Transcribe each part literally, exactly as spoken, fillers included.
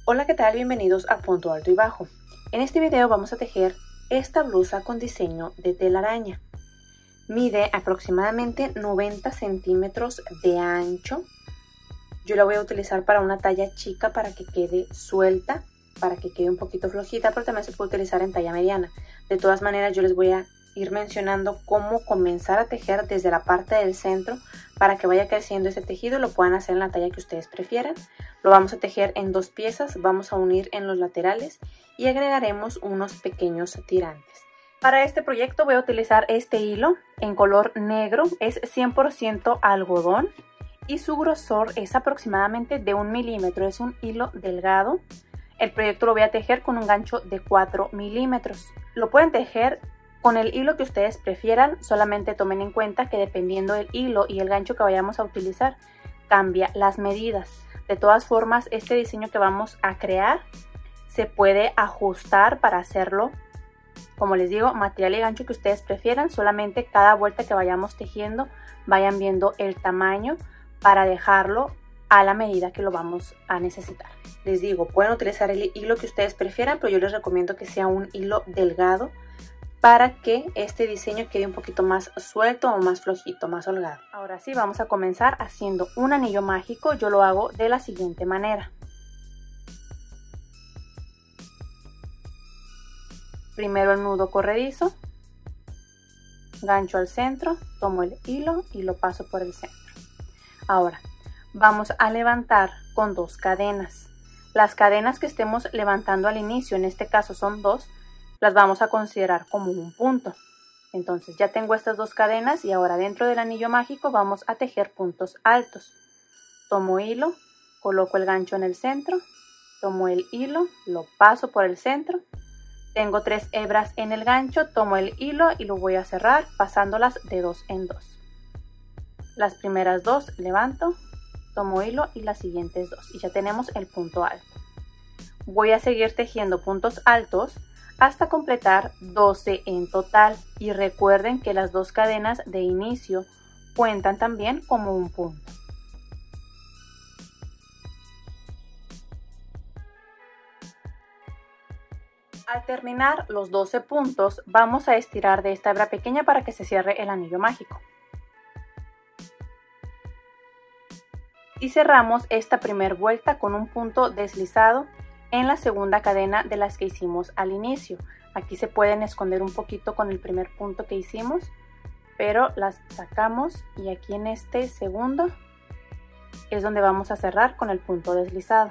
Hola, ¿qué tal? Bienvenidos a Punto Alto y Bajo. En este video vamos a tejer esta blusa con diseño de telaraña. Mide aproximadamente noventa centímetros de ancho. Yo la voy a utilizar para una talla chica para que quede suelta, para que quede un poquito flojita, pero también se puede utilizar en talla mediana. De todas maneras, yo les voy a ir mencionando cómo comenzar a tejer desde la parte del centro para que vaya creciendo este tejido y lo puedan hacer en la talla que ustedes prefieran. Lo vamos a tejer en dos piezas, vamos a unir en los laterales y agregaremos unos pequeños tirantes. Para este proyecto voy a utilizar este hilo en color negro, es cien por ciento algodón y su grosor es aproximadamente de un milímetro, es un hilo delgado. El proyecto lo voy a tejer con un gancho de cuatro milímetros. Lo pueden tejer con el hilo que ustedes prefieran, solamente tomen en cuenta que dependiendo del hilo y el gancho que vayamos a utilizar, cambia las medidas. De todas formas, este diseño que vamos a crear se puede ajustar para hacerlo, como les digo, material y gancho que ustedes prefieran, solamente cada vuelta que vayamos tejiendo vayan viendo el tamaño para dejarlo a la medida que lo vamos a necesitar. Les digo, pueden utilizar el hilo que ustedes prefieran, pero yo les recomiendo que sea un hilo delgado para que este diseño quede un poquito más suelto o más flojito, más holgado. Ahora sí, vamos a comenzar haciendo un anillo mágico. Yo lo hago de la siguiente manera. Primero el nudo corredizo, gancho al centro, tomo el hilo y lo paso por el centro. Ahora vamos a levantar con dos cadenas. Las cadenas que estemos levantando al inicio, en este caso son dos, las vamos a considerar como un punto. Entonces ya tengo estas dos cadenas y ahora dentro del anillo mágico vamos a tejer puntos altos. Tomo hilo, coloco el gancho en el centro, tomo el hilo, lo paso por el centro. Tengo tres hebras en el gancho, tomo el hilo y lo voy a cerrar pasándolas de dos en dos. Las primeras dos levanto, tomo hilo y las siguientes dos y ya tenemos el punto alto. Voy a seguir tejiendo puntos altos hasta completar doce en total y recuerden que las dos cadenas de inicio cuentan también como un punto. Al terminar los doce puntos vamos a estirar de esta hebra pequeña para que se cierre el anillo mágico. Y cerramos esta primera vuelta con un punto deslizado en la segunda cadena de las que hicimos al inicio. Aquí se pueden esconder un poquito con el primer punto que hicimos, pero las sacamos y aquí en este segundo es donde vamos a cerrar con el punto deslizado.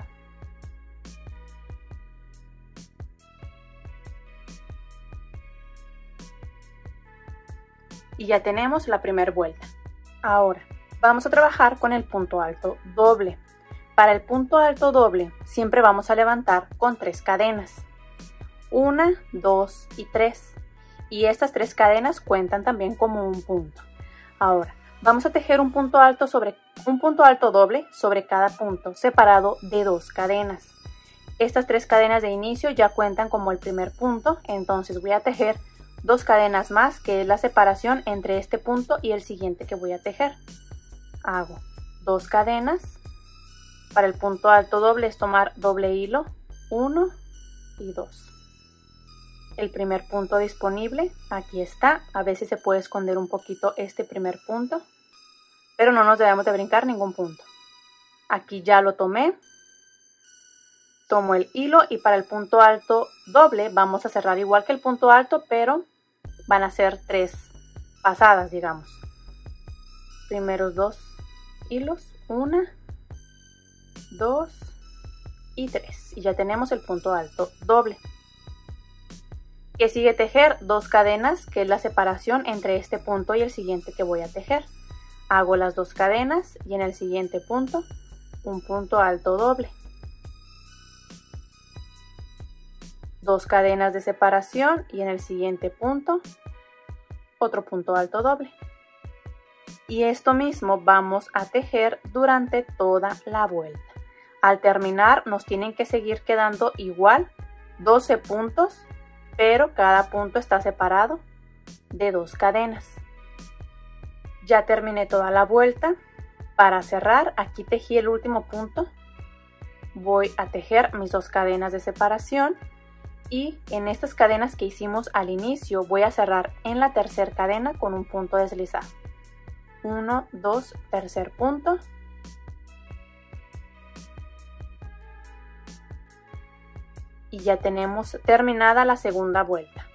Y ya tenemos la primera vuelta. Ahora vamos a trabajar con el punto alto doble. Para el punto alto doble siempre vamos a levantar con tres cadenas. Una, dos y tres. Y estas tres cadenas cuentan también como un punto. Ahora vamos a tejer un punto alto sobre un punto alto doble sobre cada punto separado de dos cadenas. Estas tres cadenas de inicio ya cuentan como el primer punto, entonces voy a tejer dos cadenas más, que es la separación entre este punto y el siguiente que voy a tejer. Hago dos cadenas. Para el punto alto doble es tomar doble hilo, uno y dos. El primer punto disponible, aquí está. A veces se puede esconder un poquito este primer punto, pero no nos debemos de brincar ningún punto. Aquí ya lo tomé. Tomo el hilo y para el punto alto doble vamos a cerrar igual que el punto alto, pero van a ser tres pasadas, digamos. Primeros dos hilos, una, dos y tres, y ya tenemos el punto alto doble. Que sigue tejer dos cadenas, que es la separación entre este punto y el siguiente que voy a tejer. Hago las dos cadenas y en el siguiente punto un punto alto doble. Dos cadenas de separación y en el siguiente punto otro punto alto doble. Y esto mismo vamos a tejer durante toda la vuelta. Al terminar nos tienen que seguir quedando igual doce puntos, pero cada punto está separado de dos cadenas. Ya terminé toda la vuelta. Para cerrar, aquí tejí el último punto voy a tejer mis dos cadenas de separación y en estas cadenas que hicimos al inicio voy a cerrar en la tercera cadena con un punto deslizado. uno, dos, tercer punto. Y ya tenemos terminada la segunda vuelta.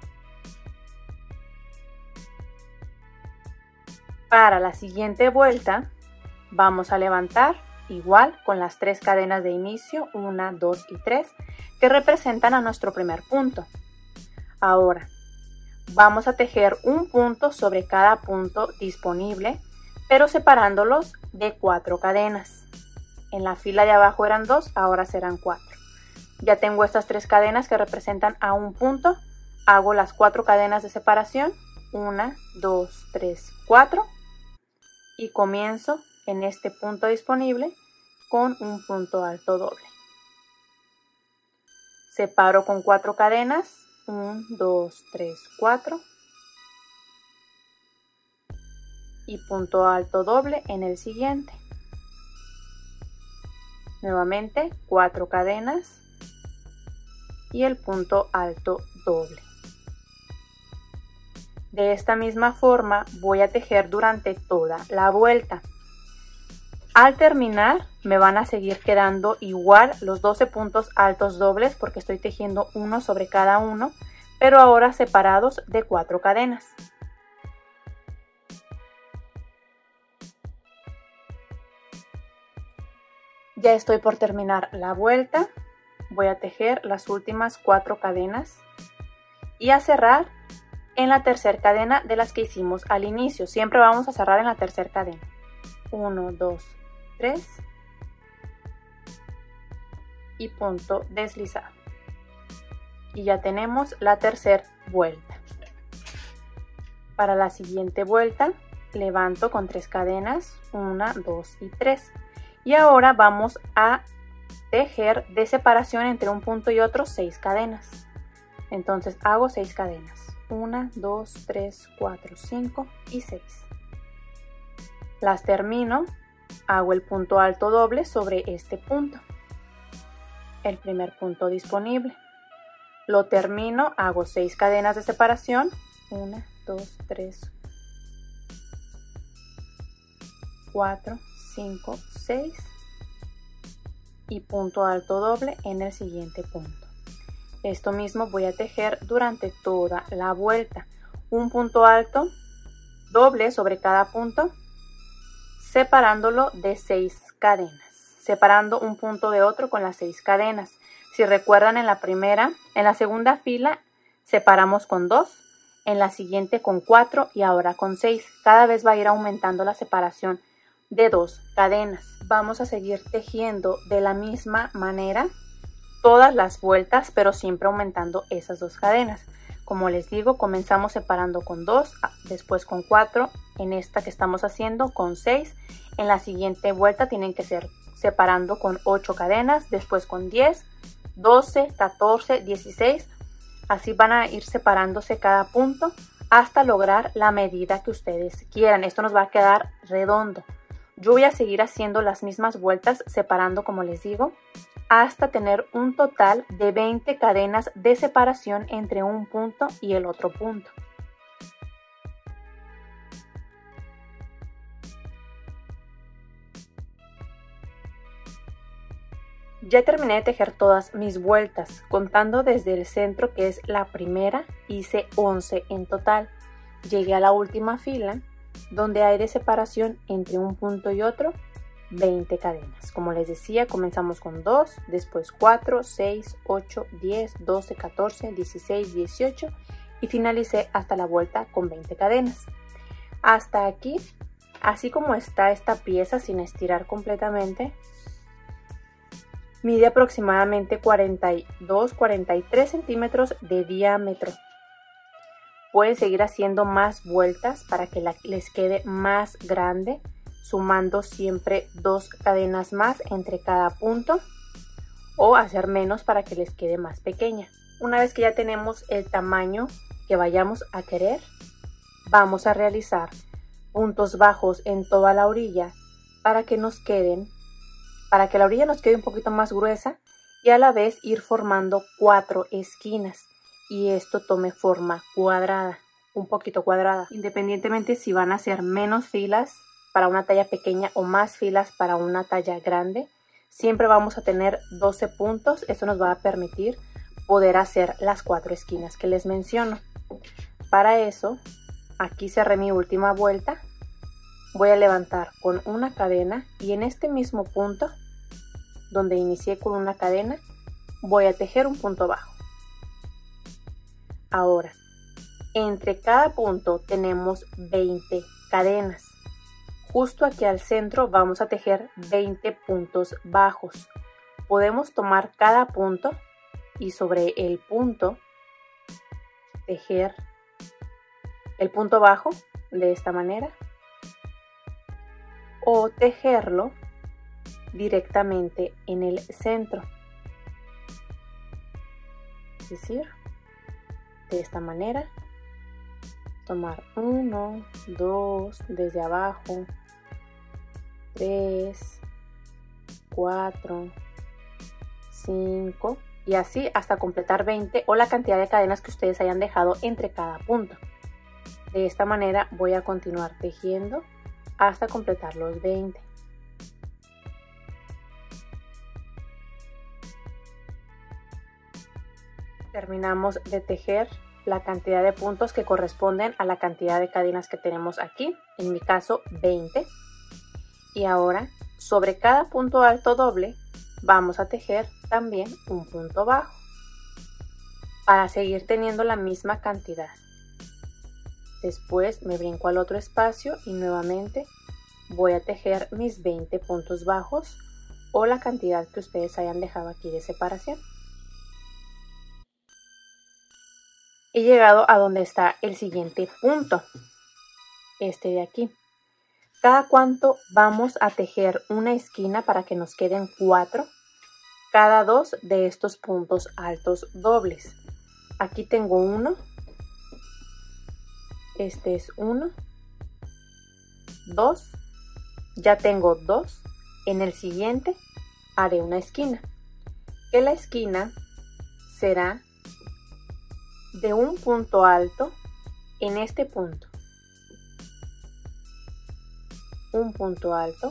Para la siguiente vuelta vamos a levantar igual con las tres cadenas de inicio, una, dos y tres, que representan a nuestro primer punto. Ahora vamos a tejer un punto sobre cada punto disponible, pero separándolos de cuatro cadenas. En la fila de abajo eran dos, ahora serán cuatro. Ya tengo estas tres cadenas que representan a un punto. Hago las cuatro cadenas de separación, una, dos, tres, cuatro, y comienzo en este punto disponible con un punto alto doble. Separo con cuatro cadenas, uno, dos, tres, cuatro, y punto alto doble en el siguiente. Nuevamente cuatro cadenas y el punto alto doble. De esta misma forma voy a tejer durante toda la vuelta. Al terminar me van a seguir quedando igual los doce puntos altos dobles porque estoy tejiendo uno sobre cada uno, pero ahora separados de cuatro cadenas. Ya estoy por terminar la vuelta. Voy a tejer las últimas cuatro cadenas y a cerrar en la tercera cadena de las que hicimos al inicio. Siempre vamos a cerrar en la tercera cadena. uno, dos, tres y punto deslizado. Y ya tenemos la tercera vuelta. Para la siguiente vuelta levanto con tres cadenas, una, dos y tres. Y ahora vamos a tejer de separación entre un punto y otro seis cadenas. Entonces hago seis cadenas. uno, dos, tres, cuatro, cinco y seis. Las termino, hago el punto alto doble sobre este punto, el primer punto disponible. Lo termino, hago seis cadenas de separación, uno, dos, tres, cuatro, cinco, seis y punto alto doble en el siguiente punto. Esto mismo voy a tejer durante toda la vuelta. Un punto alto doble sobre cada punto, separándolo de seis cadenas, separando un punto de otro con las seis cadenas. Si recuerdan, en la primera, en la segunda fila separamos con dos, en la siguiente con cuatro y ahora con seis. Cada vez va a ir aumentando la separación de dos cadenas. Vamos a seguir tejiendo de la misma manera todas las vueltas, pero siempre aumentando esas dos cadenas. Como les digo, comenzamos separando con dos, después con cuatro, en esta que estamos haciendo con seis. En la siguiente vuelta tienen que ser separando con ocho cadenas, después con diez, doce, catorce, dieciséis. Así van a ir separándose cada punto hasta lograr la medida que ustedes quieran. Esto nos va a quedar redondo. Yo voy a seguir haciendo las mismas vueltas, separando, como les digo, hasta tener un total de veinte cadenas de separación entre un punto y el otro punto. Ya terminé de tejer todas mis vueltas, contando desde el centro, que es la primera, hice once en total. Llegué a la última fila, donde hay de separación entre un punto y otro, veinte cadenas. Como les decía, comenzamos con dos, después cuatro, seis, ocho, diez, doce, catorce, dieciséis, dieciocho y finalicé hasta la vuelta con veinte cadenas. Hasta aquí, así como está esta pieza sin estirar completamente, mide aproximadamente cuarenta y dos, cuarenta y tres centímetros de diámetro. Pueden seguir haciendo más vueltas para que la, les quede más grande, sumando siempre dos cadenas más entre cada punto, o hacer menos para que les quede más pequeña. Una vez que ya tenemos el tamaño que vayamos a querer, vamos a realizar puntos bajos en toda la orilla para que nos queden para que la orilla nos quede un poquito más gruesa y a la vez ir formando cuatro esquinas y esto tome forma cuadrada, un poquito cuadrada, independientemente si van a ser menos filas para una talla pequeña o más filas para una talla grande. Siempre vamos a tener doce puntos, eso nos va a permitir poder hacer las cuatro esquinas que les menciono. Para eso, aquí cerré mi última vuelta, voy a levantar con una cadena y en este mismo punto, donde inicié con una cadena, voy a tejer un punto bajo. Ahora, entre cada punto tenemos veinte cadenas. Justo aquí al centro vamos a tejer veinte puntos bajos. Podemos tomar cada punto y sobre el punto tejer el punto bajo de esta manera o tejerlo directamente en el centro, es decir, de esta manera. Tomar uno, dos, desde abajo, tres, cuatro, cinco y así hasta completar veinte o la cantidad de cadenas que ustedes hayan dejado entre cada punto. De esta manera voy a continuar tejiendo hasta completar los veinte. Terminamos de tejer la cantidad de puntos que corresponden a la cantidad de cadenas que tenemos aquí, en mi caso veinte. Y ahora sobre cada punto alto doble vamos a tejer también un punto bajo para seguir teniendo la misma cantidad. Después me brinco al otro espacio y nuevamente voy a tejer mis veinte puntos bajos o la cantidad que ustedes hayan dejado aquí de separación. He llegado a donde está el siguiente punto, este de aquí. Cada cuánto vamos a tejer una esquina para que nos queden cuatro, cada dos de estos puntos altos dobles. Aquí tengo uno, este es uno, dos, ya tengo dos. En el siguiente haré una esquina, que la esquina será de un punto alto en este punto, un punto alto,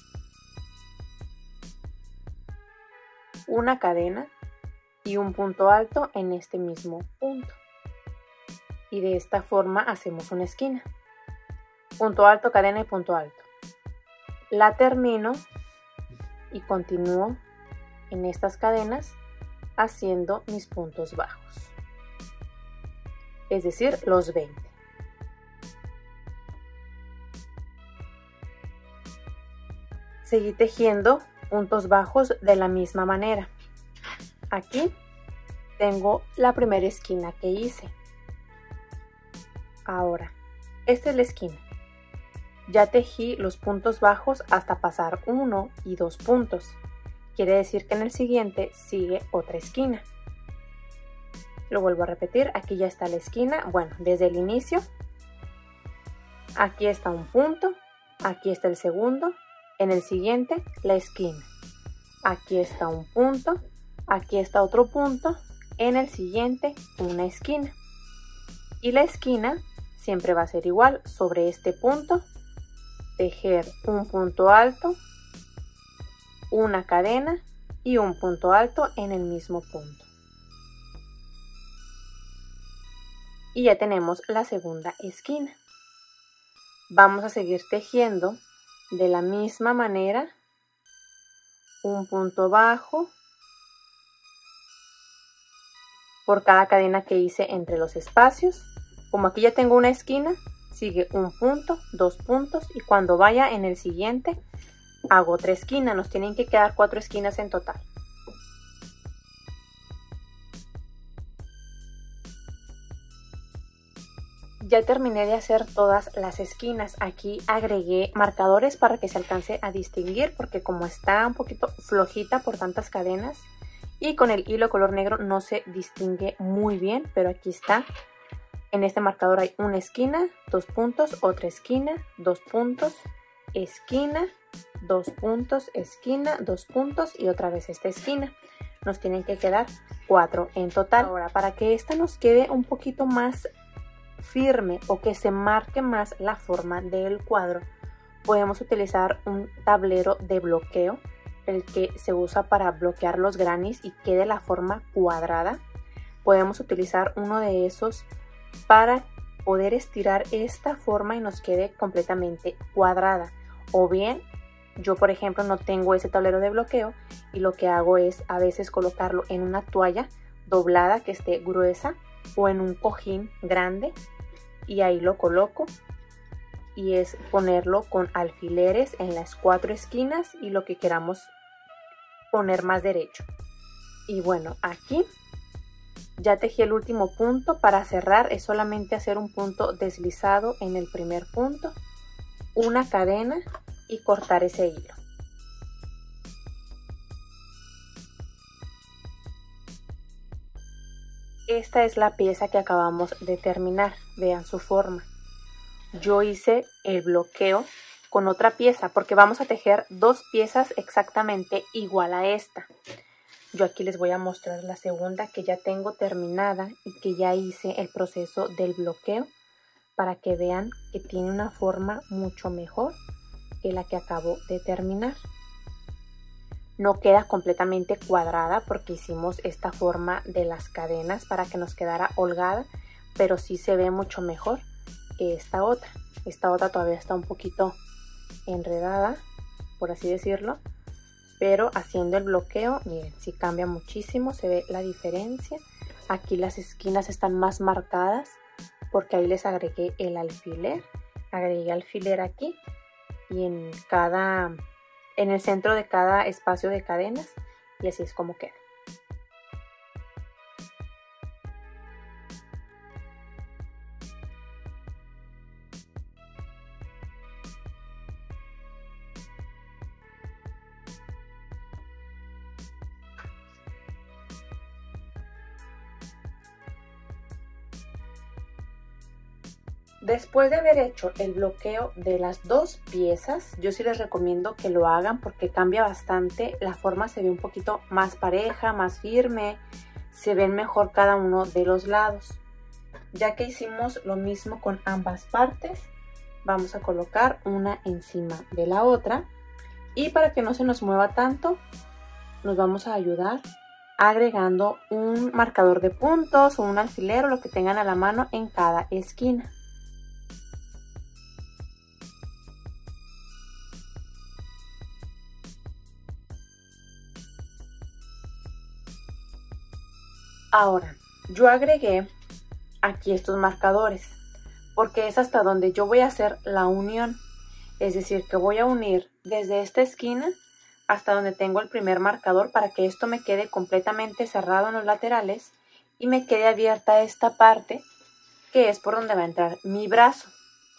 una cadena y un punto alto en este mismo punto, y de esta forma hacemos una esquina, punto alto, cadena y punto alto. La termino y continúo en estas cadenas haciendo mis puntos bajos, es decir, los veinte. Seguí tejiendo puntos bajos de la misma manera. Aquí tengo la primera esquina que hice. Ahora, esta es la esquina. Ya tejí los puntos bajos hasta pasar uno y dos puntos. Quiere decir que en el siguiente sigue otra esquina. Lo vuelvo a repetir, aquí ya está la esquina. Bueno, desde el inicio, aquí está un punto, aquí está el segundo, en el siguiente la esquina. Aquí está un punto, aquí está otro punto, en el siguiente una esquina. Y la esquina siempre va a ser igual, sobre este punto, tejer un punto alto, una cadena y un punto alto en el mismo punto. Y ya tenemos la segunda esquina. Vamos a seguir tejiendo de la misma manera, un punto bajo por cada cadena que hice entre los espacios. Como aquí ya tengo una esquina, sigue un punto, dos puntos y cuando vaya en el siguiente hago otra esquina. Nos tienen que quedar cuatro esquinas en total. Ya terminé de hacer todas las esquinas. Aquí agregué marcadores para que se alcance a distinguir, porque como está un poquito flojita por tantas cadenas y con el hilo color negro no se distingue muy bien, pero aquí está. En este marcador hay una esquina, dos puntos, otra esquina, dos puntos, esquina dos puntos, esquina, dos puntos y otra vez esta esquina. Nos tienen que quedar cuatro en total. Ahora, para que esta nos quede un poquito más firme o que se marque más la forma del cuadro, podemos utilizar un tablero de bloqueo, el que se usa para bloquear los granis y quede la forma cuadrada. Podemos utilizar uno de esos para poder estirar esta forma y nos quede completamente cuadrada. O bien, yo por ejemplo no tengo ese tablero de bloqueo y lo que hago es a veces colocarlo en una toalla doblada que esté gruesa o en un cojín grande y ahí lo coloco, y es ponerlo con alfileres en las cuatro esquinas y lo que queramos poner más derecho. Y bueno, aquí ya tejí el último punto. Para cerrar es solamente hacer un punto deslizado en el primer punto, una cadena y cortar ese hilo. Esta es la pieza que acabamos de terminar, vean su forma. Yo hice el bloqueo con otra pieza porque vamos a tejer dos piezas exactamente igual a esta. Yo aquí les voy a mostrar la segunda que ya tengo terminada y que ya hice el proceso del bloqueo para que vean que tiene una forma mucho mejor que la que acabo de terminar. No queda completamente cuadrada porque hicimos esta forma de las cadenas para que nos quedara holgada, pero sí se ve mucho mejor que esta otra. Esta otra todavía está un poquito enredada, por así decirlo, pero haciendo el bloqueo, miren, sí cambia muchísimo, se ve la diferencia. Aquí las esquinas están más marcadas porque ahí les agregué el alfiler, agregué alfiler aquí y en cada, en el centro de cada espacio de cadenas, y así es como queda. Después de haber hecho el bloqueo de las dos piezas, yo sí les recomiendo que lo hagan porque cambia bastante. La forma se ve un poquito más pareja, más firme, se ven mejor cada uno de los lados. Ya que hicimos lo mismo con ambas partes, vamos a colocar una encima de la otra. Y para que no se nos mueva tanto, nos vamos a ayudar agregando un marcador de puntos o un alfiler o lo que tengan a la mano en cada esquina. Ahora, yo agregué aquí estos marcadores porque es hasta donde yo voy a hacer la unión. Es decir, que voy a unir desde esta esquina hasta donde tengo el primer marcador para que esto me quede completamente cerrado en los laterales y me quede abierta esta parte que es por donde va a entrar mi brazo.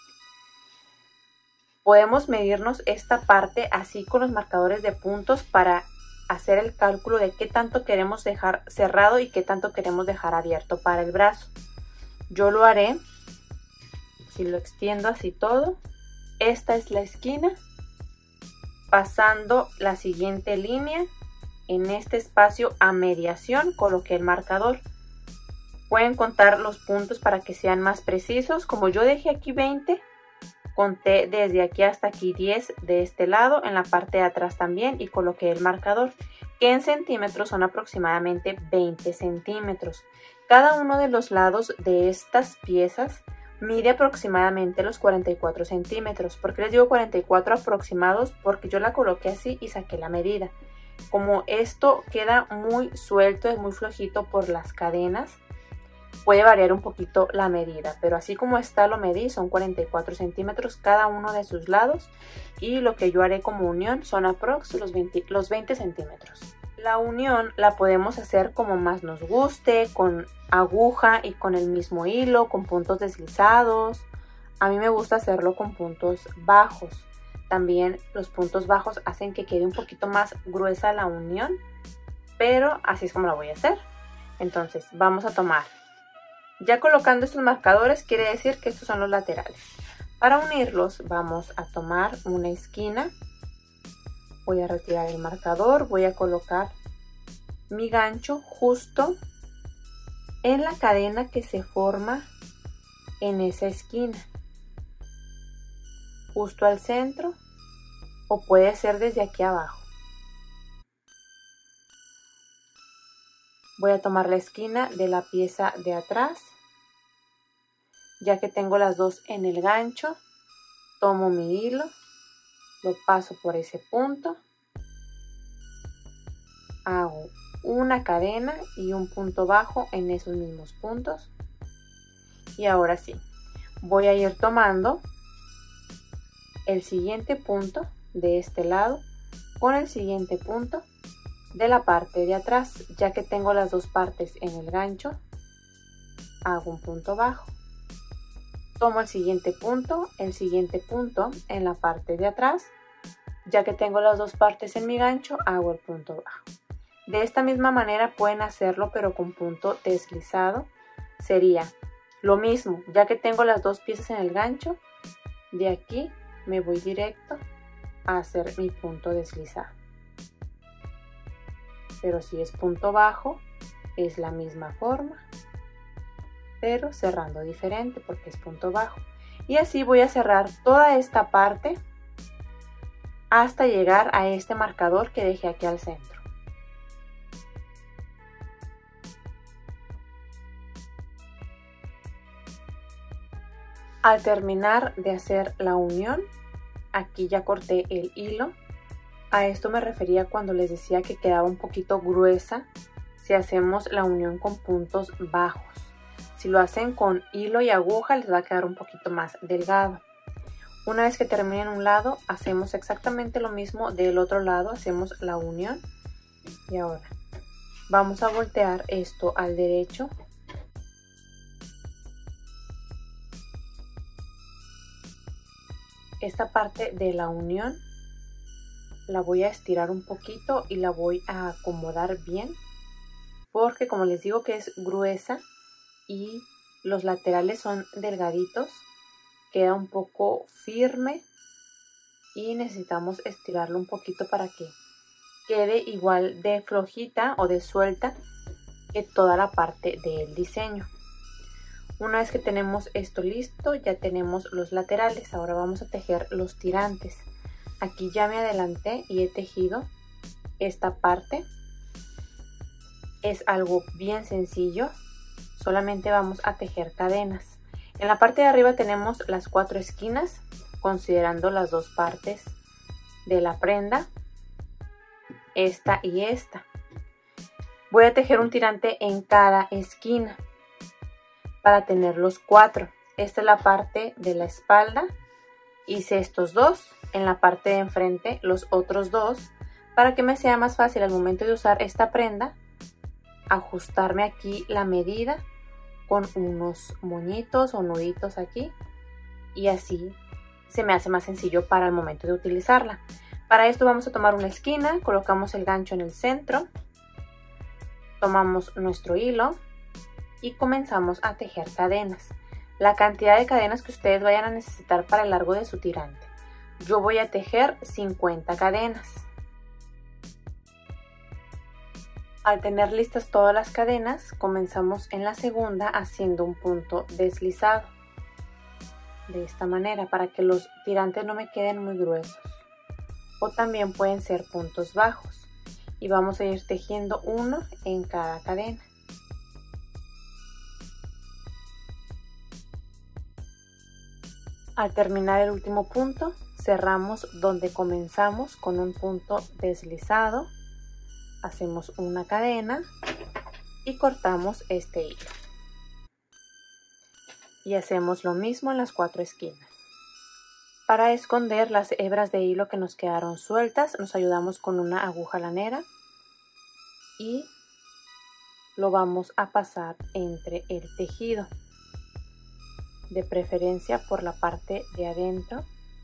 Podemos medirnos esta parte así con los marcadores de puntos para hacer el cálculo de qué tanto queremos dejar cerrado y qué tanto queremos dejar abierto para el brazo. Yo lo haré, si lo extiendo así todo, esta es la esquina, pasando la siguiente línea, en este espacio a mediación coloqué el marcador. Pueden contar los puntos para que sean más precisos, como yo dejé aquí veinte, conté desde aquí hasta aquí diez de este lado, en la parte de atrás también, y coloqué el marcador, que en centímetros son aproximadamente veinte centímetros. Cada uno de los lados de estas piezas mide aproximadamente los cuarenta y cuatro centímetros. ¿Por qué les digo cuarenta y cuatro aproximados? Porque yo la coloqué así y saqué la medida. Como esto queda muy suelto, es muy flojito por las cadenas, puede variar un poquito la medida, pero así como está lo medí, son cuarenta y cuatro centímetros cada uno de sus lados, y lo que yo haré como unión son aprox los veinte, los veinte centímetros. La unión la podemos hacer como más nos guste, con aguja y con el mismo hilo, con puntos deslizados. A mí me gusta hacerlo con puntos bajos. También los puntos bajos hacen que quede un poquito más gruesa la unión, pero así es como la voy a hacer. Entonces vamos a tomar, ya colocando estos marcadores, quiere decir que estos son los laterales. Para unirlos vamos a tomar una esquina Voy a retirar el marcador, voy a colocar mi gancho justo en la cadena que se forma en esa esquina, justo al centro, o puede ser desde aquí abajo. Voy a tomar la esquina de la pieza de atrás, ya que tengo las dos en el gancho, tomo mi hilo, lo paso por ese punto, hago una cadena y un punto bajo en esos mismos puntos. Y ahora sí, voy a ir tomando el siguiente punto de este lado con el siguiente punto de la parte de atrás. Ya que tengo las dos partes en el gancho, hago un punto bajo, tomo el siguiente punto, el siguiente punto en la parte de atrás. Ya que tengo las dos partes en mi gancho, hago el punto bajo. De esta misma manera pueden hacerlo, pero con punto deslizado. Sería lo mismo, ya que tengo las dos piezas en el gancho, de aquí me voy directo a hacer mi punto deslizado. Pero si es punto bajo, es la misma forma, pero cerrando diferente porque es punto bajo. Y así voy a cerrar toda esta parte hasta llegar a este marcador que dejé aquí al centro. Al terminar de hacer la unión, aquí ya corté el hilo. A esto me refería cuando les decía que quedaba un poquito gruesa si hacemos la unión con puntos bajos. Si lo hacen con hilo y aguja, les va a quedar un poquito más delgado. Una vez que terminen un lado, hacemos exactamente lo mismo del otro lado, hacemos la unión. Y ahora vamos a voltear esto al derecho. Esta parte de la unión la voy a estirar un poquito y la voy a acomodar bien, porque como les digo que es gruesa y los laterales son delgaditos, queda un poco firme y necesitamos estirarlo un poquito para que quede igual de flojita o de suelta que toda la parte del diseño. Una vez que tenemos esto listo, ya tenemos los laterales. Ahora vamos a tejer los tirantes. Aquí ya me adelanté y he tejido esta parte. Es algo bien sencillo, solamente vamos a tejer cadenas. En la parte de arriba tenemos las cuatro esquinas, considerando las dos partes de la prenda, esta y esta. Voy a tejer un tirante en cada esquina para tener los cuatro. Esta es la parte de la espalda, hice estos dos, en la parte de enfrente los otros dos, para que me sea más fácil al momento de usar esta prenda ajustarme aquí la medida con unos moñitos o nuditos aquí, y así se me hace más sencillo para el momento de utilizarla. Para esto vamos a tomar una esquina, colocamos el gancho en el centro, tomamos nuestro hilo y comenzamos a tejer cadenas. La cantidad de cadenas que ustedes vayan a necesitar para el largo de su tirante. Yo voy a tejer cincuenta cadenas. Al tener listas todas las cadenas, comenzamos en la segunda haciendo un punto deslizado. De esta manera, para que los tirantes no me queden muy gruesos. O también pueden ser puntos bajos. Y vamos a ir tejiendo uno en cada cadena. Al terminar el último punto, cerramos donde comenzamos con un punto deslizado, hacemos una cadena y cortamos este hilo. Y hacemos lo mismo en las cuatro esquinas. Para esconder las hebras de hilo que nos quedaron sueltas, nos ayudamos con una aguja lanera y lo vamos a pasar entre el tejido, de preferencia por la parte de adentro.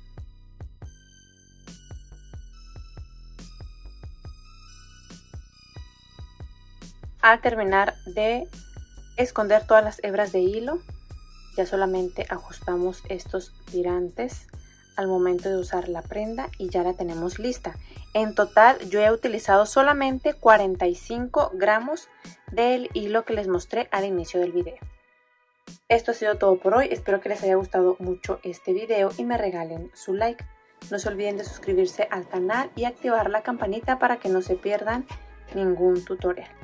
Al terminar de esconder todas las hebras de hilo, ya solamente ajustamos estos tirantes al momento de usar la prenda y ya la tenemos lista. En total yo he utilizado solamente cuarenta y cinco gramos del hilo que les mostré al inicio del video. Esto ha sido todo por hoy, espero que les haya gustado mucho este video y me regalen su like. No se olviden de suscribirse al canal y activar la campanita para que no se pierdan ningún tutorial.